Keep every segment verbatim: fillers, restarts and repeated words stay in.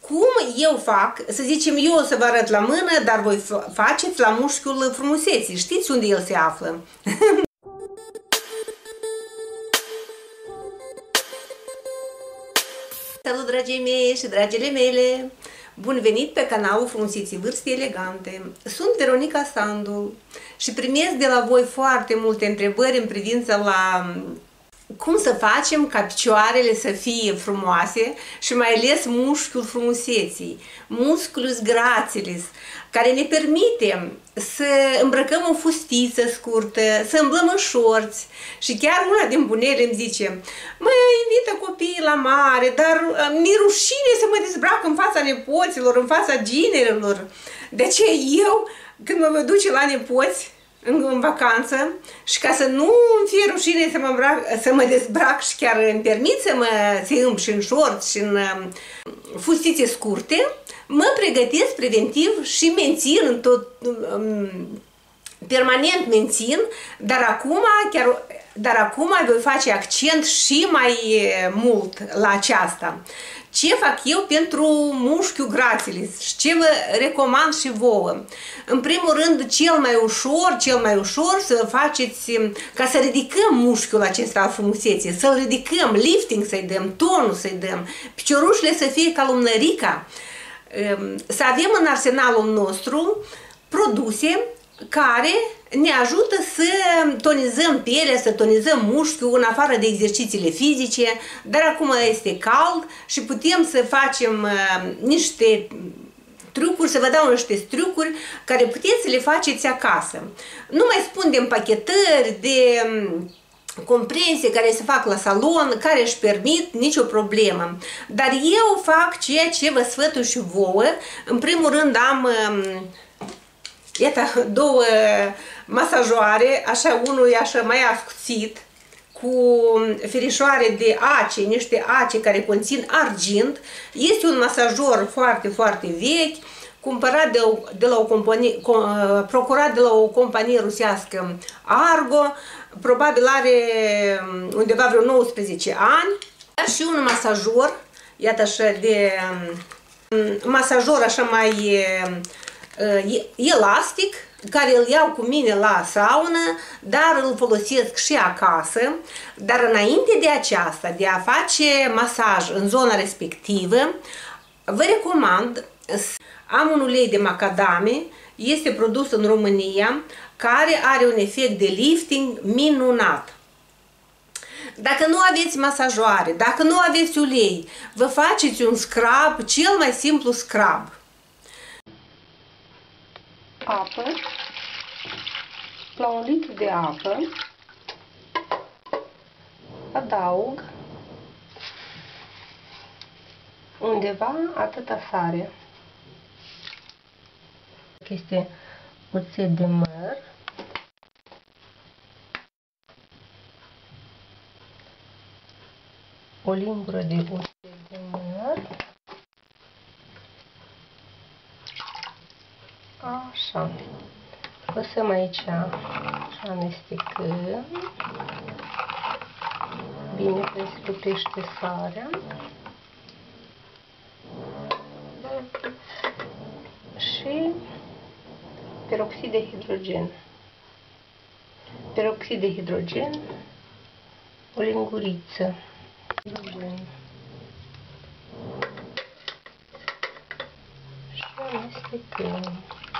Cum eu fac, să zicem, eu o să vă arăt la mână, dar voi faceți la mușchiul frumuseții. Știți unde el se află? Salut, dragii mei și dragile mele! Bun venit pe canalul Frumuseții Vârste Elegante. Sunt Veronica Sandu și primesc de la voi foarte multe întrebări în privință la cum să facem ca picioarele să fie frumoase și mai ales mușchiul frumuseții, musculus gracilis, care ne permite să îmbrăcăm o fustiță scurtă, să îmblăm în șorți. Și chiar una din bunele îmi zice: mă invită copiii la mare, dar mi-e rușine să mă dezbrac în fața nepoților, în fața ginerelor. De aceea eu, când mă duce la nepoți în, în vacanță, și ca să nu îmi fie rușine să mă, îmbrac, să mă dezbrac și chiar îmi permit să mă să îmb și în șorți și în um, fustițe scurte, mă pregătesc preventiv și mențin în tot, um, permanent mențin, dar acum, chiar, dar acum voi face accent și mai mult la aceasta. Ce fac eu pentru mușchiul gracilis și ce vă recomand și vouă? În primul rând, cel mai ușor, cel mai ușor să faceți, ca să ridicăm mușchiul acesta al frumuseții, să-l ridicăm, lifting să-i dăm, tonul să-i dăm, piciorușele să fie ca lumnărica, să avem în arsenalul nostru produse care ne ajută să tonizăm pielea, să tonizăm mușchiul în afară de exercițiile fizice, dar acum este cald și putem să facem uh, niște trucuri, să vă dau niște trucuri care puteți să le faceți acasă. Nu mai spun de împachetări, de um, comprensie care se fac la salon, care își permit, nicio problemă. Dar eu fac ceea ce vă sfătui și vouă. În primul rând am um, iată, două masajoare, așa unul e așa mai ascuțit, cu ferișoare de ace, niște ace care conțin argint. Este un masajor foarte, foarte vechi, cumpărat de, o, de la o companie, procurat de la o companie rusească, Argo, probabil are undeva vreo nouăsprezece ani, dar și un masajor, iată așa, de masajor așa mai elastic, care îl iau cu mine la saună, dar îl folosesc și acasă. Dar înainte de aceasta, de a face masaj în zona respectivă, vă recomand, am un ulei de macadame, este produs în România, care are un efect de lifting minunat. Dacă nu aveți masajoare, dacă nu aveți ulei, vă faceți un scrub, cel mai simplu scrub. Apă, la un litru de apă adaug undeva atâta sare. Este oțet de măr, o lingură de oțet de măr. Așa, lăsăm aici și amestecăm, bine preslutește sarea și peroxid de hidrogen, peroxid de hidrogen, o linguriță, hidrogen. Și amestecăm.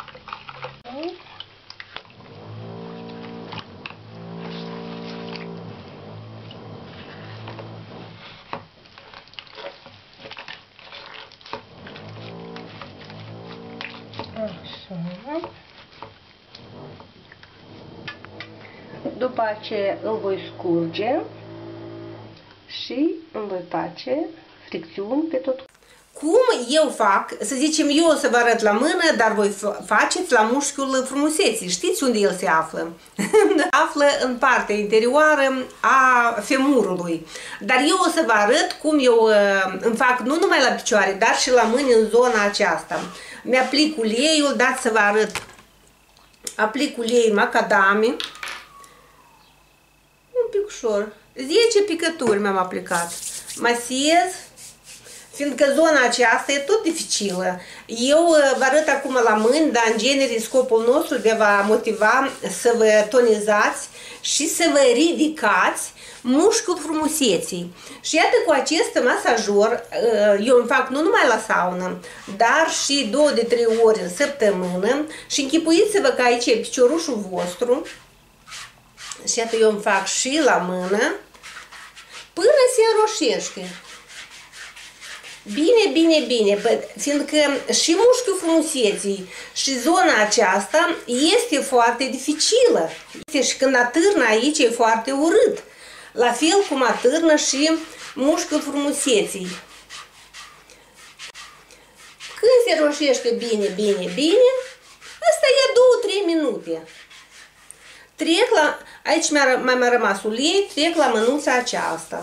Așa. După aceea îl voi scurge și îmi voi face fricțiuni pe tot. Cum eu fac, să zicem, eu o să vă arăt la mână, dar voi faceți la mușchiul frumuseții. Știți unde el se află? Află în partea interioară a femurului. Dar eu o să vă arăt cum eu îmi fac nu numai la picioare, dar și la mâini în zona aceasta. Mi-aplic uleiul, dați să vă arăt. Aplic ulei macadame. Un pic ușor. zece picături mi-am aplicat. Masiez. fiindcă zona aceasta e tot dificilă. Eu vă arăt acum la mâini, dar în genere scopul nostru de a motiva să vă tonizați și să vă ridicați mușchiul frumuseții. Și iată, cu acest masajor, eu îmi fac nu numai la saună, dar și două de trei ori în săptămână și închipuiți-vă că aici e piciorușul vostru și iată, eu îmi fac și la mână până se înroșește. Bine, bine, bine, fiindcă și mușchiul frumuseții și zona aceasta este foarte dificilă. Și când atârnă aici e foarte urât. La fel cum atârnă și mușchiul frumuseții. Când se roșește bine, bine, bine, asta e două trei minute. Trec la, aici mai mi-a rămas ulei, trec la mânuța aceasta.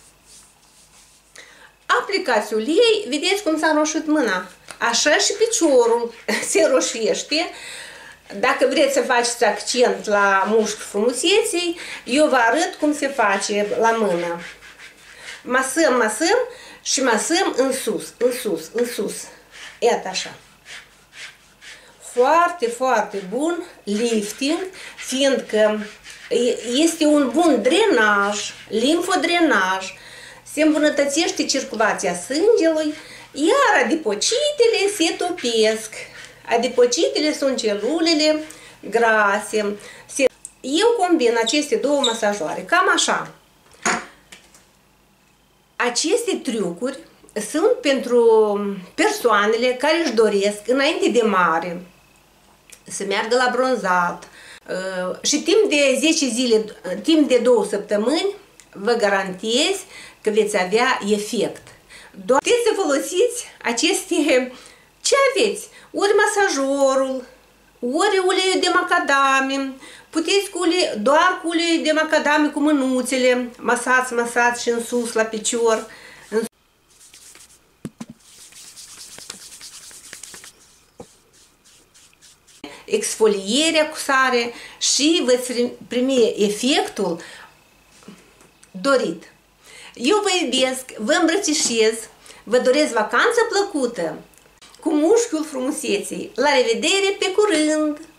Aplicați ulei, vedeți cum s-a roșit mâna. Așa și piciorul se roșește. Dacă vreți să faceți accent la mușchi frumuseții, eu vă arăt cum se face la mână. Masăm, masăm și masăm în sus, în sus, în sus. Iată așa. Foarte, foarte bun lifting, fiindcă este un bun drenaj, limfodrenaj, se îmbunătățește circulația sângelui, iar adipocitele se topesc. Adipocitele sunt celulele grase. Eu combin aceste două masajoare, cam așa. Aceste trucuri sunt pentru persoanele care își doresc, înainte de mare, să meargă la bronzat. Și timp de zece zile, timp de două săptămâni, vă garantez că veți avea efect. Doar puteți să folosiți aceste, ce aveți? Ori masajorul, ori uleiul de macadame, puteți cu ulei, doar cu uleiul de macadame cu mânuțele, masați, masați și în sus la picior. Exfolierea cu sare și veți primi efectul dorit. Eu vă iubesc, vă îmbrățișez, vă doresc vacanță plăcută cu mușchiul frumuseții. La revedere, pe curând!